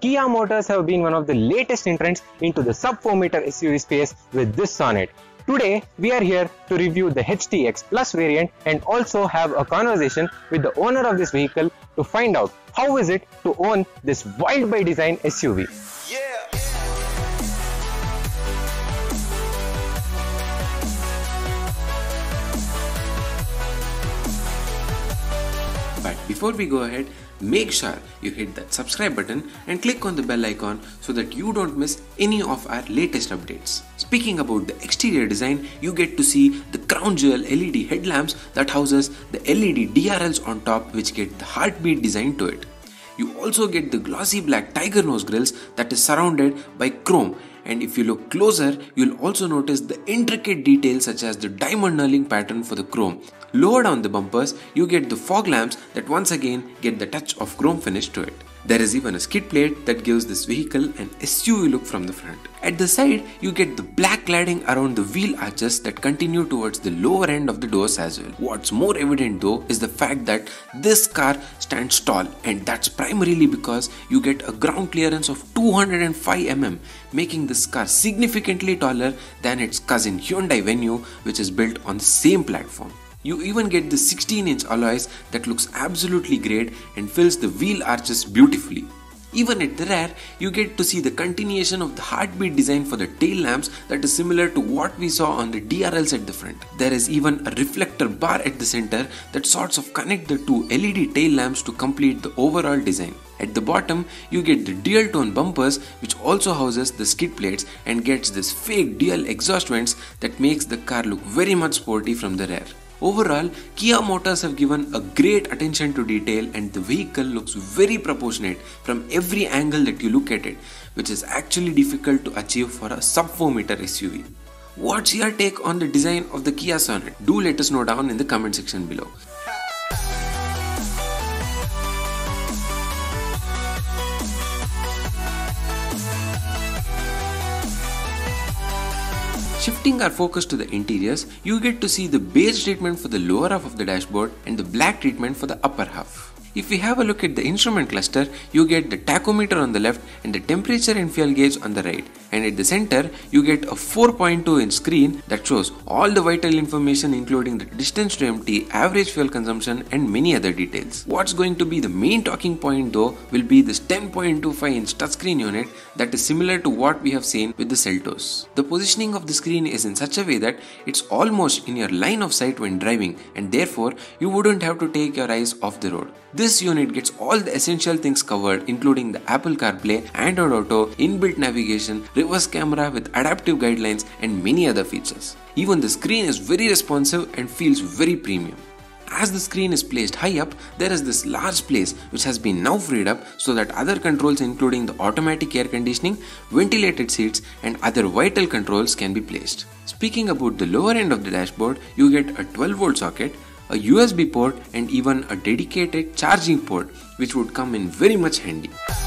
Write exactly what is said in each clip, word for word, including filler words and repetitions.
Kia Motors have been one of the latest entrants into the sub four meter S U V space with this Sonet. Today, we are here to review the H T X Plus variant and also have a conversation with the owner of this vehicle to find out how is it to own this wild by design S U V. Yeah. But before we go ahead, make sure you hit that subscribe button and click on the bell icon so that you don't miss any of our latest updates. Speaking about the exterior design, you get to see the crown jewel L E D headlamps that houses the L E D D R Ls on top, which get the heartbeat design to it. You also get the glossy black tiger nose grills that is surrounded by chrome, and if you look closer, you'll also notice the intricate details such as the diamond knurling pattern for the chrome. Lower down the bumpers, you get the fog lamps that once again get the touch of chrome finish to it. There is even a skid plate that gives this vehicle an S U V look from the front. At the side, you get the black cladding around the wheel arches that continue towards the lower end of the doors as well. What's more evident though is the fact that this car stands tall, and that's primarily because you get a ground clearance of two hundred five millimeters, making this car significantly taller than its cousin Hyundai Venue, which is built on the same platform. You even get the sixteen inch alloys that looks absolutely great and fills the wheel arches beautifully. Even at the rear, you get to see the continuation of the heartbeat design for the tail lamps that is similar to what we saw on the D R Ls at the front. There is even a reflector bar at the center that sorts of connect the two L E D tail lamps to complete the overall design. At the bottom, you get the dual tone bumpers, which also houses the skid plates and gets this fake dual exhaust vents that makes the car look very much sporty from the rear. Overall, Kia Motors have given a great attention to detail, and the vehicle looks very proportionate from every angle that you look at it, which is actually difficult to achieve for a sub four meter S U V. What's your take on the design of the Kia Sonet? Do let us know down in the comment section below. Shifting our focus to the interiors, you get to see the beige treatment for the lower half of the dashboard and the black treatment for the upper half. If we have a look at the instrument cluster, you get the tachometer on the left and the temperature and fuel gauge on the right. And at the center, you get a four point two inch screen that shows all the vital information, including the distance to empty, average fuel consumption, and many other details. What's going to be the main talking point though will be this ten point two five inch touchscreen unit that is similar to what we have seen with the Seltos. The positioning of the screen is in such a way that it's almost in your line of sight when driving, and therefore you wouldn't have to take your eyes off the road. This unit gets all the essential things covered, including the Apple CarPlay, Android Auto, inbuilt navigation, reverse camera with adaptive guidelines, and many other features. Even the screen is very responsive and feels very premium. As the screen is placed high up, there is this large place which has been now freed up so that other controls, including the automatic air conditioning, ventilated seats, and other vital controls can be placed. Speaking about the lower end of the dashboard, you get a twelve volt socket, a U S B port, and even a dedicated charging port, which would come in very much handy.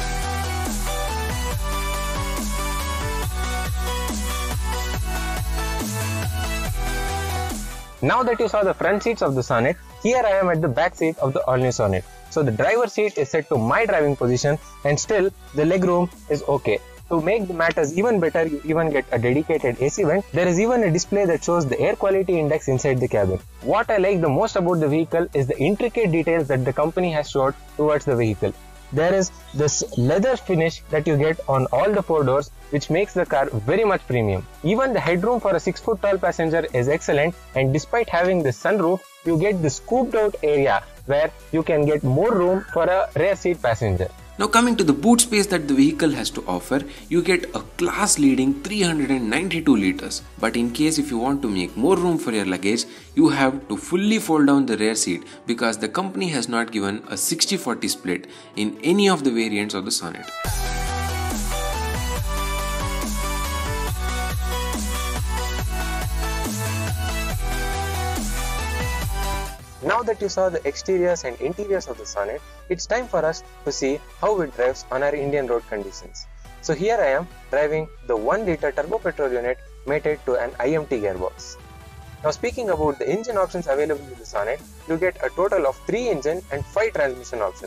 Now that you saw the front seats of the Sonet, here I am at the back seat of the all-new Sonet. So the driver seat is set to my driving position, and still the legroom is okay. To make the matters even better, you even get a dedicated A C vent. There is even a display that shows the air quality index inside the cabin. What I like the most about the vehicle is the intricate details that the company has showed towards the vehicle. There is this leather finish that you get on all the four doors, which makes the car very much premium. Even the headroom for a six foot tall passenger is excellent, and despite having the sunroof, you get the scooped out area where you can get more room for a rear seat passenger. Now coming to the boot space that the vehicle has to offer, you get a class leading three hundred ninety-two liters. But in case if you want to make more room for your luggage, you have to fully fold down the rear seat because the company has not given a sixty forty split in any of the variants of the Sonet. Now that you saw the exteriors and interiors of the Sonet, it's time for us to see how it drives on our Indian road conditions. So here I am driving the one liter turbo petrol unit mated to an I M T gearbox. Now speaking about the engine options available with the Sonet, you get a total of three engine and five transmission options.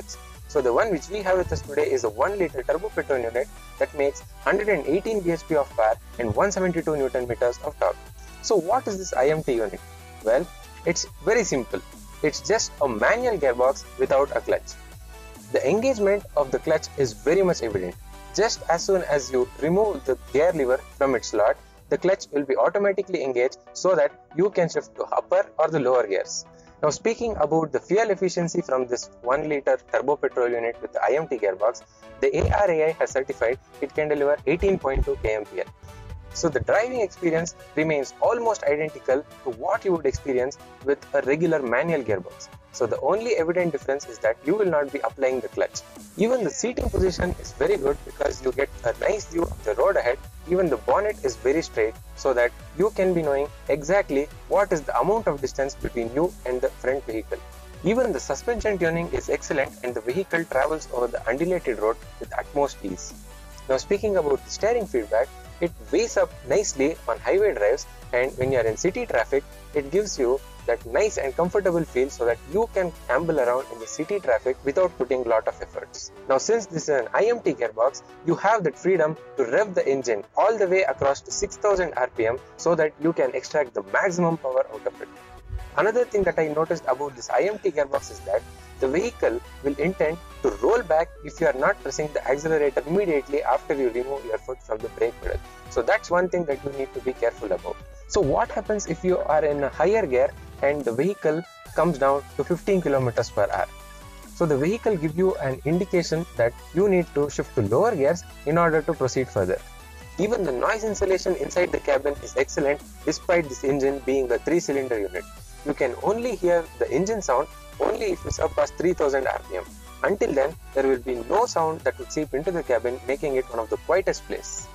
So the one which we have with us today is a one liter turbo petrol unit that makes one hundred eighteen B H P of power and one hundred seventy-two Newton meters of torque. So what is this I M T unit? Well, it's very simple. It's just a manual gearbox without a clutch. The engagement of the clutch is very much evident. Just as soon as you remove the gear lever from its slot, the clutch will be automatically engaged so that you can shift to upper or the lower gears. Now speaking about the fuel efficiency from this one liter turbo petrol unit with the I M T gearbox, the A R A I has certified it can deliver eighteen point two kilometers per hour. So the driving experience remains almost identical to what you would experience with a regular manual gearbox. So the only evident difference is that you will not be applying the clutch. Even the seating position is very good because you get a nice view of the road ahead. Even the bonnet is very straight so that you can be knowing exactly what is the amount of distance between you and the front vehicle. Even the suspension tuning is excellent and the vehicle travels over the undulated road with utmost ease. Now speaking about the steering feedback, it weighs up nicely on highway drives, and when you are in city traffic, it gives you that nice and comfortable feel so that you can amble around in the city traffic without putting a lot of efforts. Now since this is an I M T gearbox, you have that freedom to rev the engine all the way across to six thousand R P M so that you can extract the maximum power out of it. Another thing that I noticed about this I M T gearbox is that the vehicle will intend to roll back if you are not pressing the accelerator immediately after you remove your foot from the brake pedal. So that's one thing that you need to be careful about. So what happens if you are in a higher gear and the vehicle comes down to fifteen kilometers per hour? So the vehicle gives you an indication that you need to shift to lower gears in order to proceed further. Even the noise insulation inside the cabin is excellent despite this engine being a three cylinder unit. You can only hear the engine sound only if you surpass three thousand R P M. Until then, there will be no sound that would seep into the cabin, making it one of the quietest places.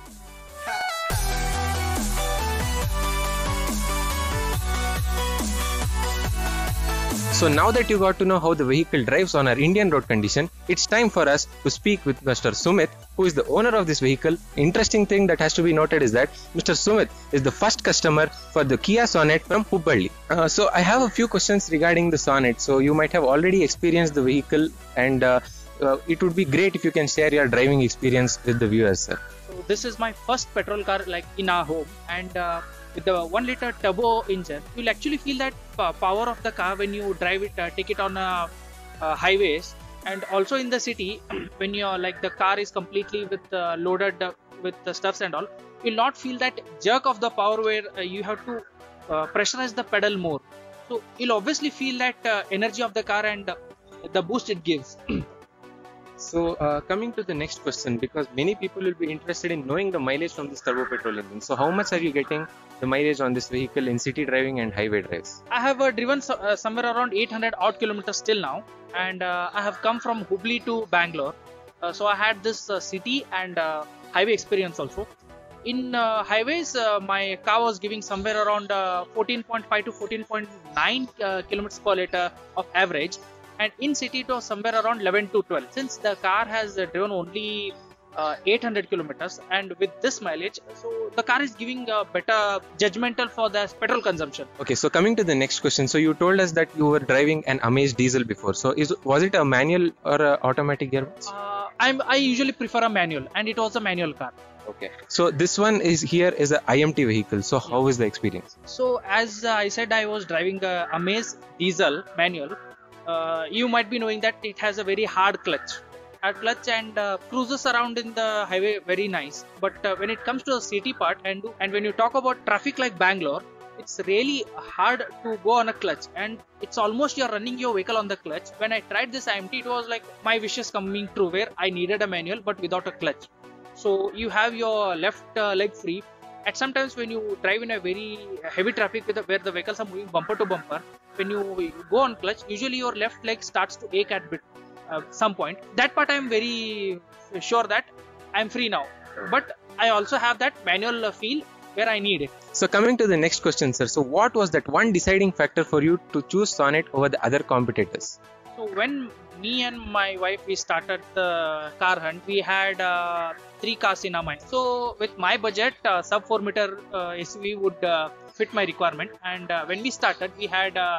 So now that you got to know how the vehicle drives on our Indian road condition, it's time for us to speak with Mister Sumit, who is the owner of this vehicle. Interesting thing that has to be noted is that Mister Sumit is the first customer for the Kia Sonet from Hubballi. Uh, so I have a few questions regarding the Sonet. So you might have already experienced the vehicle, and uh, uh, it would be great if you can share your driving experience with the viewers, sir. So this is my first petrol car like in our home, and uh, with the one liter turbo engine, you'll actually feel that power of the car when you drive it, uh, take it on uh, uh, highways, and also in the city when you're like the car is completely with uh, loaded uh, with the stuffs and all, you'll not feel that jerk of the power where uh, you have to uh, pressurize the pedal more. So you'll obviously feel that uh, energy of the car and uh, the boost it gives. So uh, coming to the next question, because many people will be interested in knowing the mileage from this turbo petrol engine. So how much are you getting the mileage on this vehicle in city driving and highway drives? I have uh, driven so, uh, somewhere around eight hundred odd kilometers till now, and uh, I have come from Hubli to Bangalore. Uh, so I had this uh, city and uh, highway experience also. In uh, highways, uh, my car was giving somewhere around uh, fourteen point five to fourteen point nine uh, kilometers per liter of average. And in city it was somewhere around eleven to twelve. Since the car has uh, driven only uh, eight hundred kilometers, and with this mileage, so the car is giving a better judgmental for the petrol consumption. Okay, so coming to the next question. So you told us that you were driving an Amaze diesel before. So is was it a manual or a automatic gearbox? Uh, I'm, I usually prefer a manual, and it was a manual car. Okay. So this one is here is a I M T vehicle. So how is the experience? So as uh, I said, I was driving the Amaze diesel manual. Uh, you might be knowing that it has a very hard clutch, hard clutch and uh, cruises around in the highway very nice. But uh, when it comes to the city part and and when you talk about traffic like Bangalore, it's really hard to go on a clutch, and it's almost you're running your vehicle on the clutch. When I tried this I M T, it was like my wishes coming true, where I needed a manual but without a clutch. So you have your left uh, leg free. At sometimes when you drive in a very heavy traffic with the, where the vehicles are moving bumper to bumper, when you go on clutch, usually your left leg starts to ache at bit uh, some point. That part I am very sure that I am free now. But I also have that manual feel where I need it. So coming to the next question, sir. So what was that one deciding factor for you to choose Sonet over the other competitors? So when me and my wife we started the car hunt, we had uh, three cars in our mind. So with my budget, uh, sub four meter uh, S U V would uh, fit my requirement. And uh, when we started, we had uh,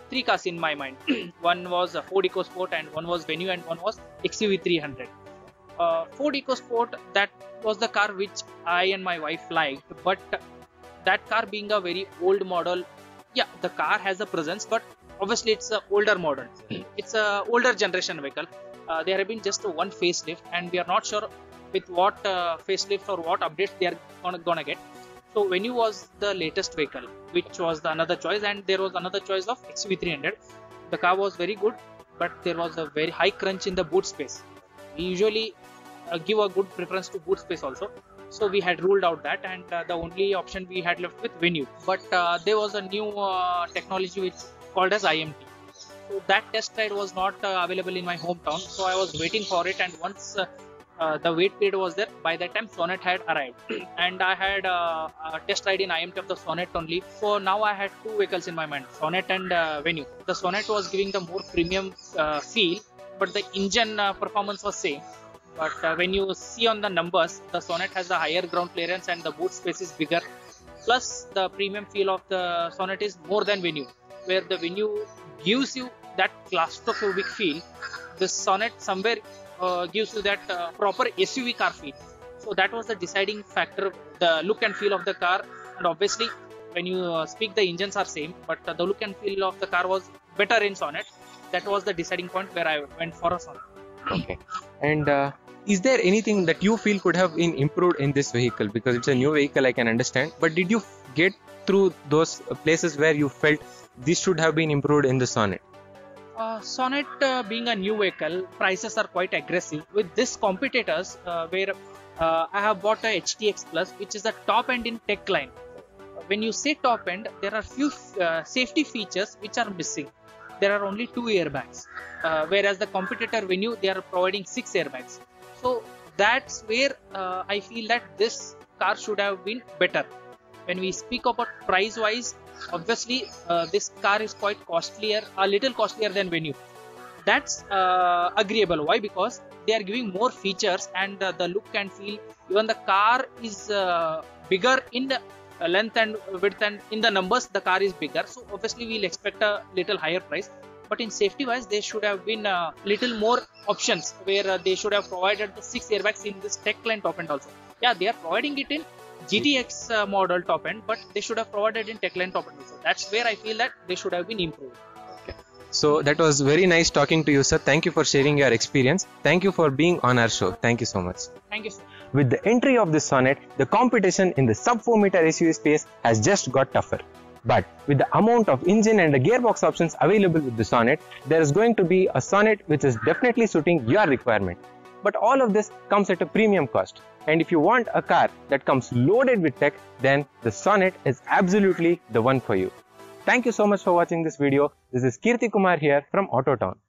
three cars in my mind. One was a Ford EcoSport, and one was Venue, and one was X U V three hundred. Uh, Ford EcoSport, that was the car which I and my wife liked, but that car being a very old model, yeah, the car has a presence, but obviously it's an older model. It's a older generation vehicle. Uh, there have been just one facelift, and we are not sure with what uh, facelift or what updates they are gonna, gonna get. So Venue was the latest vehicle, which was the another choice, and there was another choice of X U V three hundred. The car was very good, but there was a very high crunch in the boot space. We usually uh, give a good preference to boot space also, so we had ruled out that, and uh, the only option we had left with Venue. But uh, there was a new uh, technology which called as I M T. So that test ride was not uh, available in my hometown, so I was waiting for it, and once uh, Uh, the wait period was there, by that time Sonet had arrived and I had uh, a test ride in I M T of the Sonet only. So now I had two vehicles in my mind, Sonet and uh, Venue. The Sonet was giving the more premium uh, feel, but the engine uh, performance was same. But uh, when you see on the numbers, the Sonet has a higher ground clearance and the boot space is bigger. Plus the premium feel of the Sonet is more than Venue, where the Venue gives you that claustrophobic feel. The Sonet somewhere Uh, gives you that uh, proper S U V car feel. So that was the deciding factor, the look and feel of the car. And obviously when you uh, speak, the engines are same, but uh, the look and feel of the car was better in Sonet. That was the deciding point where I went for a Sonet. Okay. And uh, is there anything that you feel could have been improved in this vehicle? Because it's a new vehicle, I can understand, but did you get through those places where you felt this should have been improved in the Sonet? Uh, Sonet uh, being a new vehicle, prices are quite aggressive. With this competitors, uh, where uh, I have bought a H T X Plus, which is the top end in tech line. When you say top end, there are few uh, safety features which are missing. There are only two airbags, uh, whereas the competitor Venue, they are providing six airbags. So that's where uh, I feel that this car should have been better. When we speak about price wise, obviously uh, this car is quite costlier, a little costlier than Venue. That's uh, agreeable. Why? Because they are giving more features, and uh, the look and feel, even the car is uh, bigger in the uh, length and width, and in the numbers the car is bigger, so obviously we'll expect a little higher price. But in safety wise, they should have been a uh, little more options, where uh, they should have provided the six airbags in this tech line top end also. Yeah, they are providing it in G T X uh, model top end, but they should have provided in tech line top end also. That's where I feel that they should have been improved. Okay. So that was very nice talking to you, sir. Thank you for sharing your experience. Thank you for being on our show. Thank you so much. Thank you, sir. With the entry of this Sonet, the competition in the sub four meter S U V space has just got tougher. But with the amount of engine and the gearbox options available with the Sonet, there is going to be a Sonet which is definitely suiting your requirement. But all of this comes at a premium cost. And if you want a car that comes loaded with tech, then the Sonet is absolutely the one for you. Thank you so much for watching this video. This is Kirti Kumar here from Autotown.